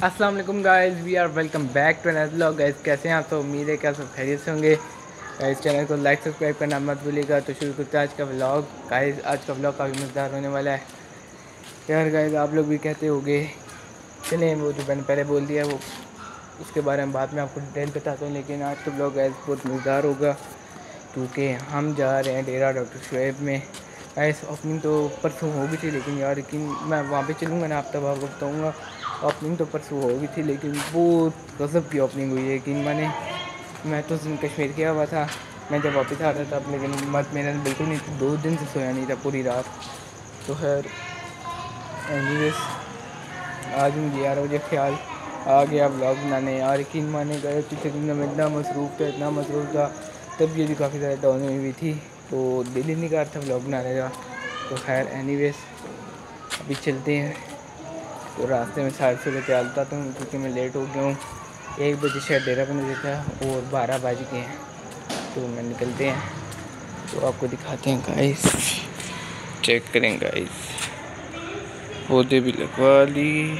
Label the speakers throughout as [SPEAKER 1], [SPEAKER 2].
[SPEAKER 1] अस्सलाम वालेकुम guys, we are welcome back to another vlog. Guys कैसे हैं आप? तो उम्मीद है कि आप सब खैरियत से होंगे। गाइस चैनल को लाइक सब्सक्राइब करना मत भूलिएगा। तो शुरू करते हैं आज का व्लॉग। गाइस आज का व्लॉग काफ़ी मज़ेदार होने वाला है यार। गाइस आप लोग भी कहते होंगे, चलें वो जो मैंने पहले बोल दिया वो उसके बारे में बाद में आपको डिटेल बताता हूँ। लेकिन आज का व्लॉग गाइस बहुत मज़ेदार होगा क्योंकि हम जा रहे हैं डेरा डॉक्टर शुएब में। गाइस ओपनिंग तो परसों हो गई थी, लेकिन यार लेकिन मैं वहाँ पे चलूँगा ना, आप तब आपको बताऊँगा। ओपनिंग तो परसों हो गई थी, लेकिन बहुत गज़ब की ओपनिंग हुई है कि मैं तो कश्मीर गया हुआ था। मैं जब वापस आ रहा था, लेकिन मत मेरा बिल्कुल नहीं, 2 दिन से सोया नहीं था पूरी रात। तो खैर एनीवेज आज मुझे 11 बजे ख्याल आ गया व्लॉग बनाने। यार यकीन माने गए पिछले दिन में इतना मसरूफ़ था तबीयत भी काफ़ी ज़्यादा डाउन हुई थी, तो दिल ही नहीं कर था व्लॉग बनाने का। तो खैर एनीवेज अभी चलते हैं। तो रास्ते में साइड से लेते आता हूँ क्योंकि मैं लेट हो गया हूँ। 1 बजे शायद डेरा बना देता है और 12 बज गए हैं, तो मैं निकलते हैं। तो आपको दिखाते हैं गाइस, चेक करें गाइस, पौधे भी लगवा ली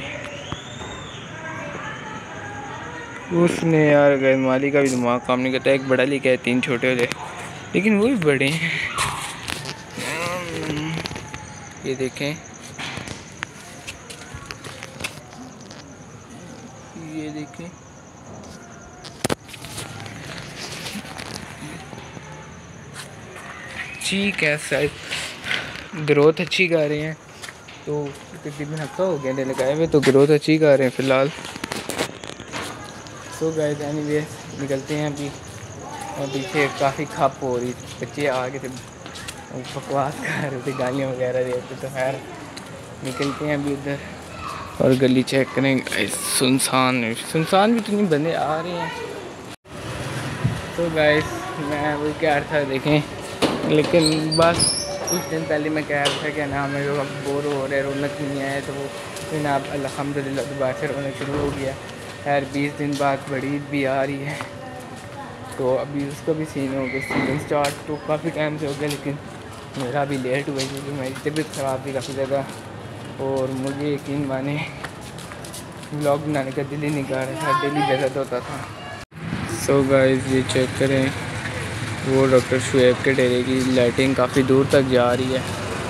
[SPEAKER 1] उसने यार। गए माली का भी दिमाग काम नहीं करता। एक बड़ा लेके आए, 3 छोटे हो जाए, लेकिन वो भी बड़े हैं। ये देखें, ये देखें, ठीक है शायद ग्रोथ अच्छी कर रहे हैं। तो तकरीबन हफ्ता हो गया लगाए हुए, तो ग्रोथ अच्छी कर रहे हैं फ़िलहाल। सो गाइस एनीवे निकलते हैं अभी। और पीछे काफ़ी खप हो रही, बच्चे आ गए थे, बकवास कर रहे थे, गालियाँ वगैरह दे रहे थे। तो खैर निकलते हैं अभी उधर और गली चेक करें। सुनसान भी इतनी बंदे आ रहे हैं। तो गाइस मैं वही कह रहा था देखें, लेकिन बस कुछ दिन पहले मैं कह रहा था कि ना मेरे को बोर हो रहे, रौनक नहीं आए, तो वो फिर अब अल्हम्दुलिल्लाह दोबारा से रौनक शुरू हो गया। खैर 20 दिन बाद बड़ी ईद भी आ रही है, तो अभी उसका भी सीन हो गया। सीजन स्टार्ट तो काफ़ी टाइम से हो गया, लेकिन मेरा भी लेट हुआ क्योंकि मेरी तबीयत ख़राब थी काफ़ी ज़्यादा, और मुझे यकीन माने व्लॉग बनाने का दिल ही नहीं कर रहा था, डेली जैसा होता था। सो गाइस ये चेक करें, वो डॉक्टर शुएब के डेरे की लाइटिंग काफ़ी दूर तक जा रही है।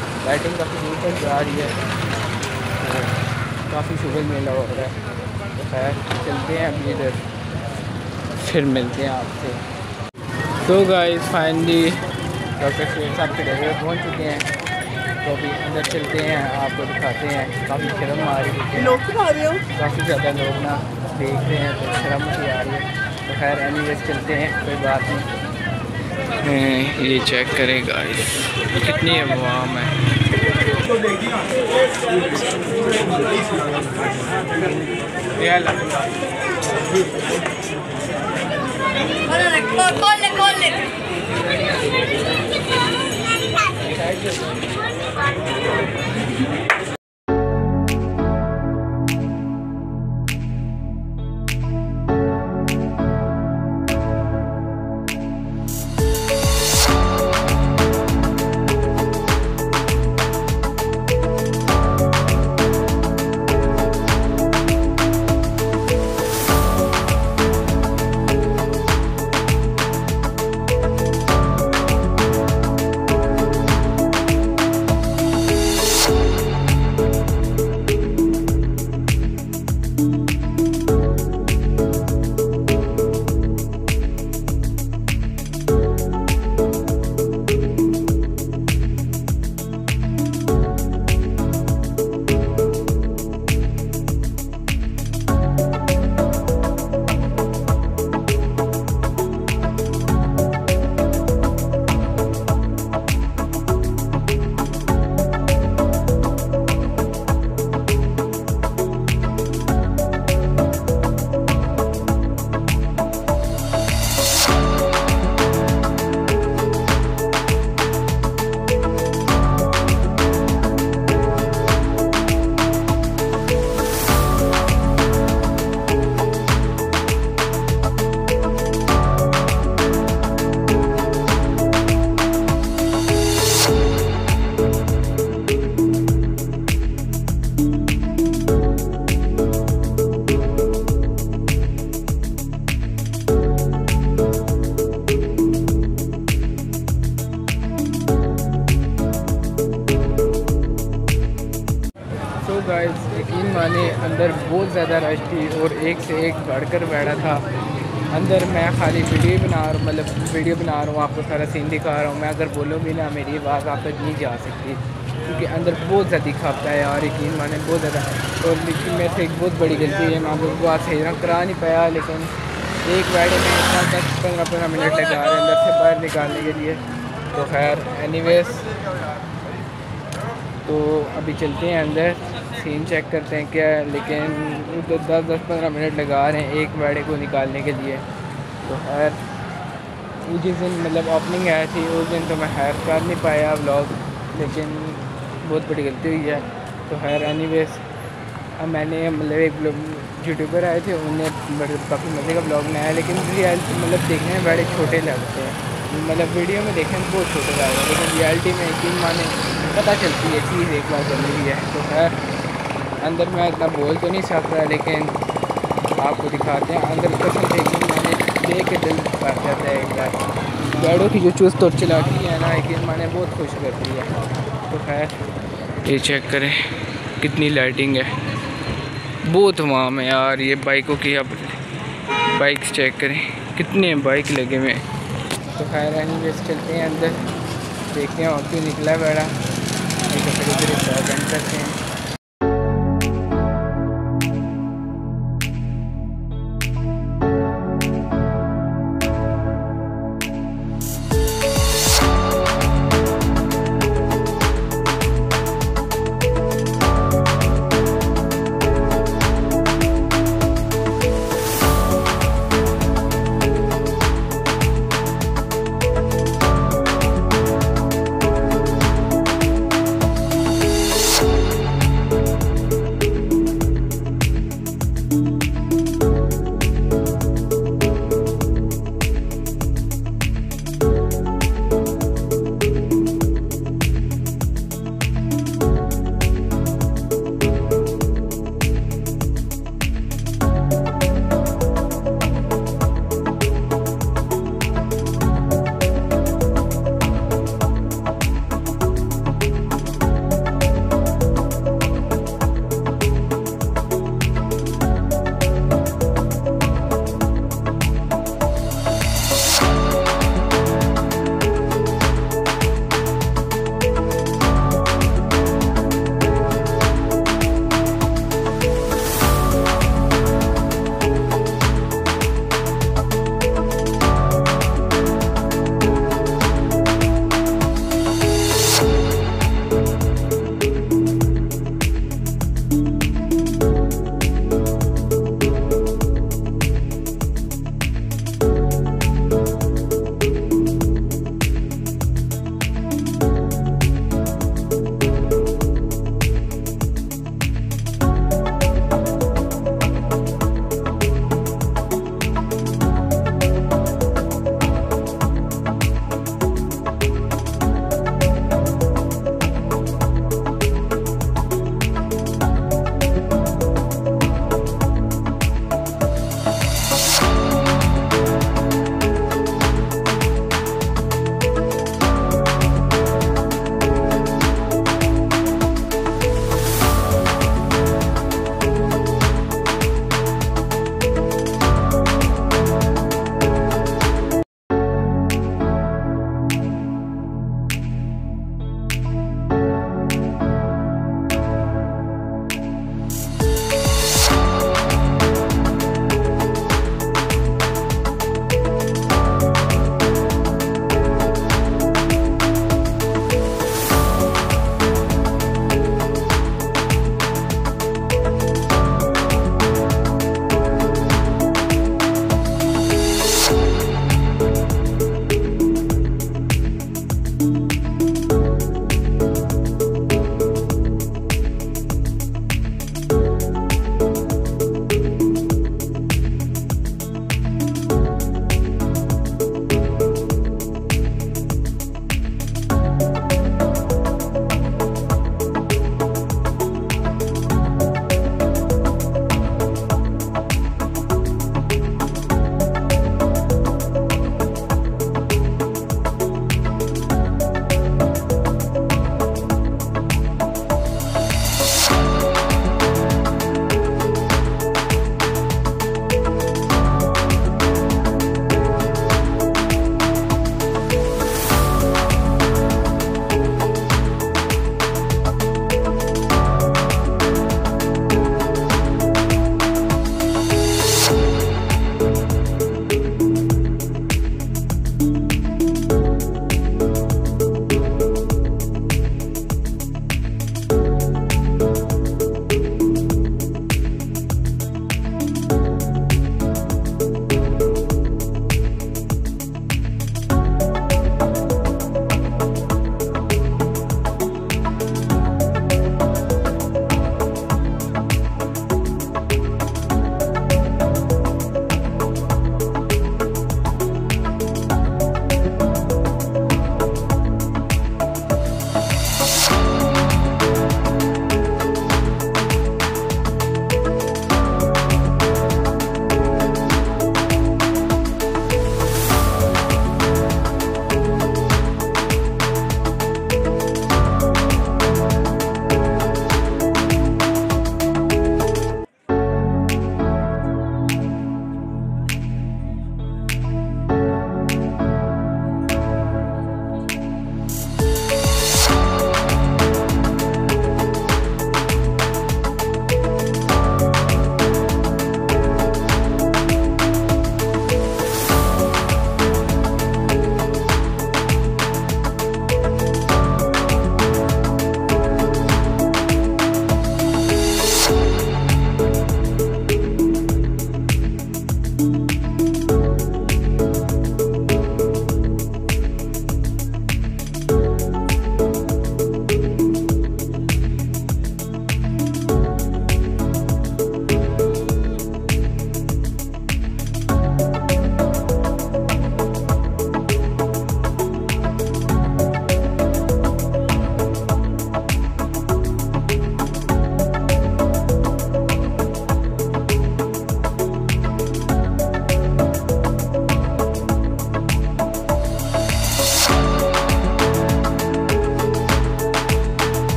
[SPEAKER 1] तो काफ़ी शुगर मेला हो रहा है। तो खैर चलते हैं अभी इधर, फिर मिलते हैं आपसे। तो गाइस फाइनली डॉक्टर शुएब साहब के डेरे पर पहुँच चुके हैं। तो अभी अंदर चलते हैं, आपको दिखाते हैं। काफ़ी शर्म आ रही है, काफ़ी ज़्यादा लोग ना देख रहे हैं, तो शर्म सी आ रही है। तो खैर एनीवेज चलते हैं, कोई बात नहीं। ये चेक करें गाइस कितनी अवाम है। गाइस यकीन माने अंदर बहुत ज़्यादा रश थी और एक से एक बढ़कर बैठा था अंदर। मैं खाली वीडियो बना रहा हूँ, मतलब वीडियो बना रहा हूँ, आपको सारा सीन दिखा रहा हूँ। मैं अगर बोलूँ भी ना मेरी आवाज़ आप तक नहीं जा सकती क्योंकि अंदर बहुत ज़्यादा खपता है यार, यकीन माने बहुत ज़्यादा। और लेकिन मेरे से एक बहुत बड़ी गलती है, मैं आप लोगों को आज सही करा नहीं पाया, लेकिन एक वाइड में इतना 10-15 मिनट लगा रहे हैं अंदर से बाहर निकालने के लिए। तो खैर एनीवेज, तो अभी चलते हैं अंदर, सीन चेक करते हैं क्या है। लेकिन 10-15 मिनट लगा रहे हैं एक वाइड को निकालने के लिए। तो खैर जिस दिन मतलब ओपनिंग आई थी उस दिन तो मैं खैर कर नहीं पाया व्लॉग, लेकिन बहुत बड़ी गलती हुई है। तो खैर एनीवेज, अब मैंने मतलब एक यूट्यूबर आए थे, उन्हें काफ़ी मज़े का ब्लॉग बनाया, लेकिन रियलिटी मतलब देखने में बड़े छोटे लगते हैं, मतलब वीडियो में देखने में बहुत छोटे लगते हैं, लेकिन रियलिटी में यकीन माने पता चलती है चीज़ एक बार चल रही है। तो खैर अंदर मैं इतना बोल तो नहीं सकता, लेकिन आपको दिखाते हैं अंदर। कसम से यकीन माने देख के दिल भर जाता है एक बार। गाड़ियों की जो चुस्त और चलाकी है ना, यकीन माने बहुत खुश करती है। तो खैर ये चेक करें कितनी लाइटिंग है, बहुत वहाँ में यार। ये बाइकों की अब बाइक्स चेक करें कितने बाइक लगे हुए। तो खैर एनीवेज चलते हैं अंदर, देखते हैं और क्यों निकला बड़ा, एक फिर उधर बंद करते हैं।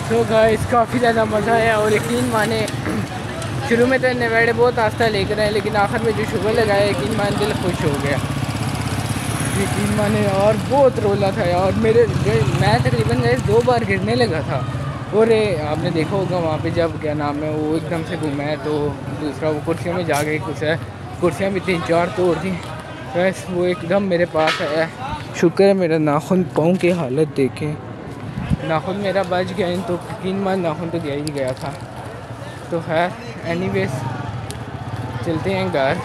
[SPEAKER 1] तो गाइस काफ़ी ज़्यादा मज़ा आया और यकीन माने शुरू में तो नेवाड़े बहुत आस्था लेकर आए, लेकिन आखिर में जो शुगर लगाया यकीन मान दिल खुश हो गया। यकीन माने और बहुत रोला था यार मेरे, मैं तकरीबन गए 2 बार गिरने लगा था। और आपने देखा होगा वहाँ पे जब क्या नाम है वो एकदम से घूमा है तो दूसरा वो कुर्सियों में जा गई, कुर्सियाँ भी 3-4 तोड़ दी। बस वो एकदम मेरे पास आया। शुक्र है मेरा नाखून पाँव की हालत देखें, नाखून मेरा बच गया, इन तो यकीन मान नाखून तो गया ही गया था। तो खैर एनीवेज चलते हैं घर।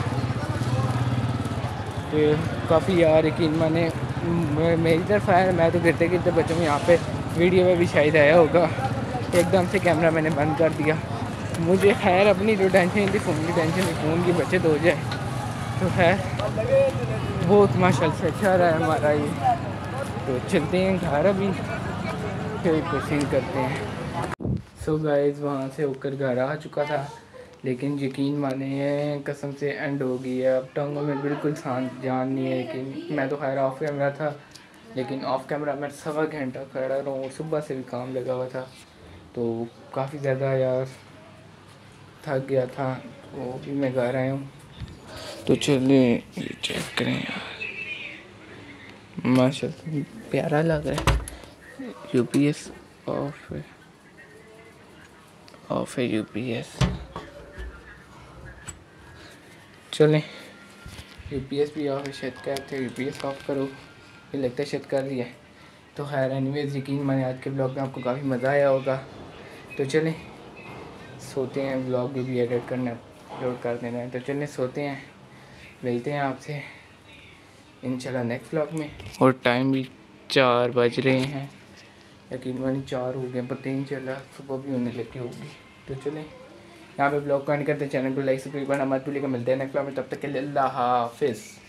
[SPEAKER 1] तो काफ़ी यार यकीन माने मेरी तरफ आया, मैं तो गिरते गिरते बच्चों में यहाँ पे वीडियो में भी शायद आया होगा, एकदम से कैमरा मैंने बंद कर दिया। मुझे खैर अपनी जो टेंशन थी फ़ोन की टेंशन थी, फ़ोन की बचत हो जाए। तो खैर बहुत माशाल्लाह से अच्छा रहा है हमारा ये। तो चलते हैं घर अभी, फिर प्रोसीड करते हैं। सो गाइस वहाँ से होकर घर आ चुका था, लेकिन यकीन माने कसम से एंड हो गई है। अब टांगों में बिल्कुल जान नहीं है। कि मैं तो खैर ऑफ कैमरा था, लेकिन ऑफ कैमरा मैं 1.25 घंटा खड़ा रहा हूँ। सुबह से भी काम लगा हुआ था तो काफ़ी ज़्यादा यार थक गया था। वो भी मैं घर आया हूँ। तो चलिए ये चेक करें यार, माशाल्लाह प्यारा लग रहा है। यूपीएस ऑफ है, ऑफ है यूपीएस। चलें यूपीएस भी ऑफ है, शायद कहते हैं यूपीएस ऑफ करो, ये लगता है शायद कर लिया है। तो खैर एनीवेज यकीन माने आज के ब्लॉग में आपको काफ़ी मज़ा आया होगा। तो चलें सोते हैं, ब्लॉग भी एडिट करना अपलोड कर देना है। तो चलें सोते हैं, मिलते हैं आपसे इंशाल्लाह नेक्स्ट ब्लॉग में। और टाइम भी 4 बज रहे हैं, यकीन मानी 4 हो गए, पता ही नहीं चला, सुबह भी होने लगी होगी। तो चलें यहाँ पे ब्लॉग को एंड करते हैं। चैनल को लाइक सब्सक्राइब करना मत भूलिएगा। मिलते हैं नेक्स्ट ब्लॉग में, तब तक के लिए अल्लाह हाफिज़।